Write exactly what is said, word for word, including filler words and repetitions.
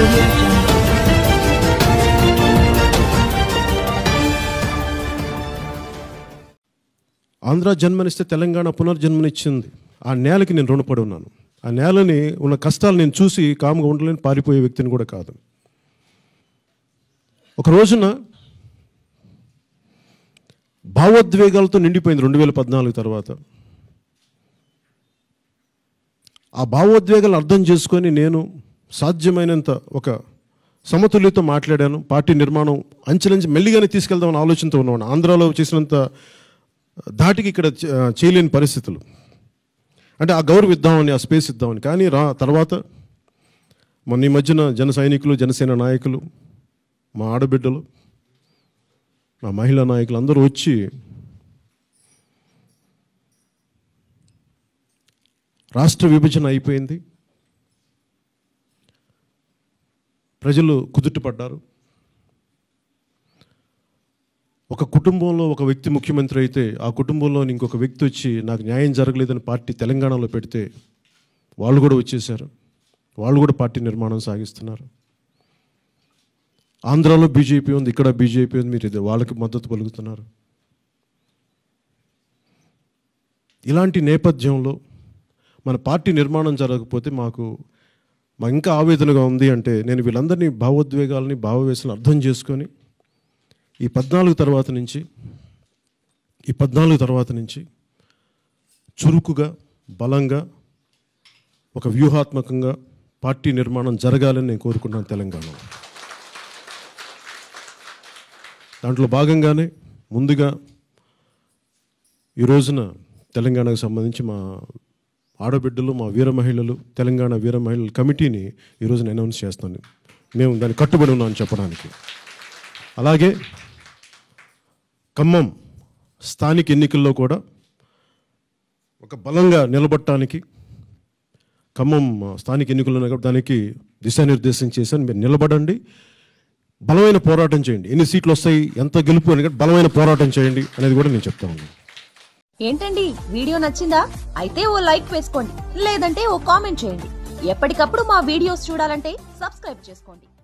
audio jungle. Andhra జన్మనిస్తే Telangana పునర్జన్మనిచ్చింది. ఆ నేలకి నేను రుణపడి ఉన్నాను. ఆ నేలని ఉన్న కష్టాలు నేను చూసి కాముగా ఉండలేని పారిపోయే వ్యక్తిని కూడా కాదు. ఒక రోజున భావోద్వేగాలతో నిండిపోయింది రెండు వేల పద్నాలుగు తర్వాత. ఆ భావోద్వేగాలు అర్థం చేసుకొని నేను సాధ్యమైనంత ఒక సమతుల్యతో మాట్లాడాను. పార్టీ నిర్మాణం అంచెలంచి మెల్లిగానే తీసుకెళ్దామని ఆలోచనతో ఉన్నాను. ఆంధ్రాలో చేసినంత దాటికి ఇక్కడ చేయలేని పరిస్థితులు, అంటే ఆ గౌరవం ఇద్దామని, ఆ స్పేస్ ఇద్దామని. కానీ రా తర్వాత మొన్న ఈ మధ్యన జన సైనికులు, జనసేన నాయకులు, మా ఆడబిడ్డలు, మా మహిళా నాయకులు అందరూ వచ్చి రాష్ట్ర విభజన అయిపోయింది, ప్రజలు కుదుటపడ్డారు. ఒక కుటుంబంలో ఒక వ్యక్తి ముఖ్యమంత్రి అయితే ఆ కుటుంబంలో ఇంకొక వ్యక్తి వచ్చి నాకు న్యాయం జరగలేదని పార్టీ తెలంగాణలో పెడితే వాళ్ళు కూడా వచ్చేసారు. వాళ్ళు కూడా పార్టీ నిర్మాణం సాగిస్తున్నారు. ఆంధ్రాలో బీజేపీ ఉంది, ఇక్కడ బీజేపీ ఉంది, మీరు ఇది వాళ్ళకి మద్దతు పలుకుతున్నారు. ఇలాంటి నేపథ్యంలో మన పార్టీ నిర్మాణం జరగకపోతే మాకు మా ఇంకా ఆవేదనగా ఉంది. అంటే నేను వీళ్ళందరినీ భావోద్వేగాలని, భావవేశాలను అర్థం చేసుకొని ఈ పద్నాలుగు తర్వాత నుంచి ఈ పద్నాలుగు తర్వాత నుంచి చురుకుగా, బలంగా, ఒక వ్యూహాత్మకంగా పార్టీ నిర్మాణం జరగాలని నేను కోరుకుంటున్నాను తెలంగాణలో. దాంట్లో భాగంగానే ముందుగా ఈ రోజున తెలంగాణకు సంబంధించి మా ఆడబిడ్డలు, మా వీర మహిళలు, తెలంగాణ వీర మహిళల కమిటీని ఈరోజు నేను అనౌన్స్ చేస్తాను. మేము దాన్ని కట్టుబడి ఉన్నామని చెప్పడానికి. అలాగే ఖమ్మం స్థానిక ఎన్నికల్లో కూడా ఒక బలంగా నిలబడటానికి, ఖమ్మం స్థానిక ఎన్నికల్లో కాబట్టి దానికి దిశానిర్దేశం చేశాను. మీరు నిలబడండి, బలమైన పోరాటం చేయండి. ఎన్ని సీట్లు వస్తాయి, ఎంత గెలుపు అని బలమైన పోరాటం చేయండి అనేది కూడా నేను చెప్తాను. ఏంటండి, వీడియో నచ్చిందా? అయితే ఓ లైక్ వేసుకోండి, లేదంటే ఓ కామెంట్ చేయండి. ఎప్పటికప్పుడు మా వీడియోస్ చూడాలంటే సబ్స్క్రైబ్ చేసుకోండి.